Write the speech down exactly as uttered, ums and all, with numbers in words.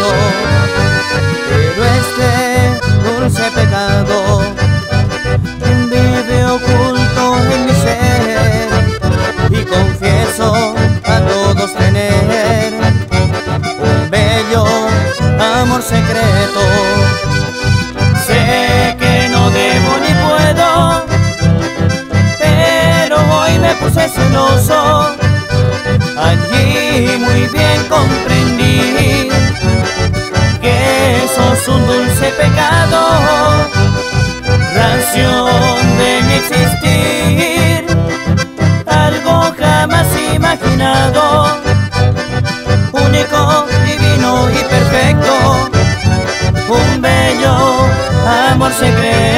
secreto, pero este dulce pecado vive oculto en mi ser, y confieso a todos tener un bello amor secreto. Sé que no debo ni puedo, pero hoy me puse celoso. Allí muy bien comprendí que sos un dulce pecado, razón de mi existir, algo jamás imaginado, único, divino y perfecto, un bello amor secreto.